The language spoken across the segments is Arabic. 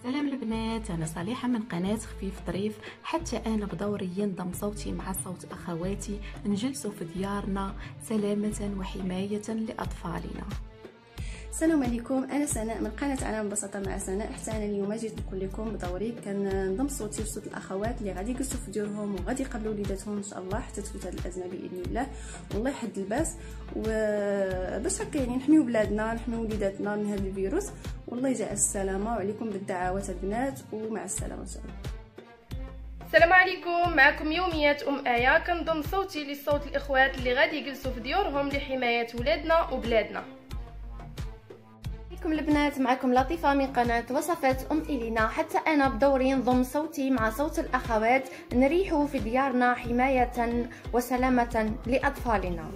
سلام البنات، أنا صالحة من قناة خفيف ظريف. حتى أنا بدوري ينضم صوتي مع صوت أخواتي نجلسوا في ديارنا سلامة وحماية لأطفالنا. السلام عليكم، انا سناء من قناه عالم بسيطه مع سناء. حتى انا اليوم جيت نقول لكم بدوري كنضم صوتي وصوت الاخوات اللي غادي يجلسوا في ديورهم وغادي يقابلوا وليداتهم ان شاء الله حتى تفوت هذه الازمه باذن الله والله يحد الباس، وباش هكا يعني نحميو بلادنا نحميو وليداتنا من هذا الفيروس والله يجعل السلامه، وعليكم بالدعوات البنات ومع السلامه ان شاء الله. السلام عليكم، معكم يوميات آية. كنضم صوتي لصوت الاخوات اللي غادي يجلسوا في ديورهم لحمايه ولادنا وبلادنا. عليكم البنات، معكم لطيفة من قناة وصفات إلينا. حتى أنا بدوري نضم صوتي مع صوت الأخوات نريح في ديارنا حماية وسلامة لأطفالنا.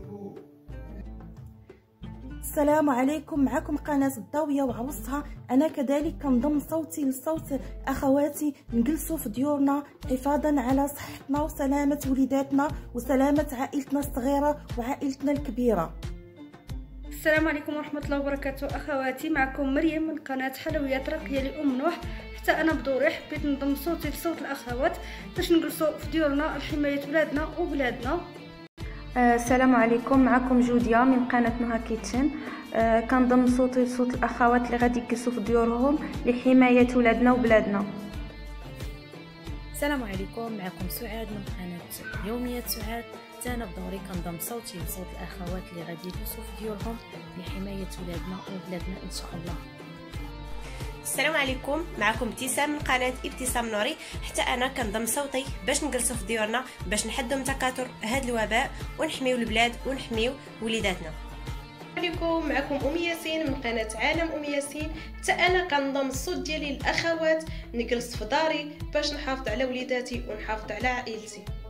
السلام عليكم، معكم قناة الضاوية وعروستها. أنا كذلك كنضم صوتي لصوت أخواتي نجلسوا في ديورنا حفاظا على صحتنا وسلامة وليداتنا وسلامة عائلتنا الصغيرة وعائلتنا الكبيرة. السلام عليكم ورحمة الله وبركاته أخواتي، معكم مريم من قناة حلويات راقية لأم نوح. حتى أنا بدوري حبيت نضم صوتي لصوت الأخوات باش نجلسوا في ديورنا لحماية ولادنا وبلادنا. السلام عليكم، معكم جوديا من قناة نهى كيتشن. كنضم صوتي لصوت الأخوات اللي غادي يجلسوا في ديورهم لحماية ولادنا وبلادنا. السلام عليكم، معكم سعاد من قناة يوميات سعاد. أنا بدوري كنضم صوتي لصوت الأخوات اللي غادي يجلسوا في ديورهم لحماية ولادنا وبلادنا إن شاء الله. السلام عليكم، معكم ابتسام من قناة ابتسام نوري. حتى أنا كنضم صوتي باش نجلسوا في ديورنا باش نحدوا من تكاثر هذا الوباء ونحميو البلاد ونحميو وليداتنا. عليكم، معكم ياسين من قناة عالم ياسين. حتى انا كنضم الصوت ديالي الاخوات نجلس في داري باش نحافظ على وليداتي ونحافظ على عائلتي.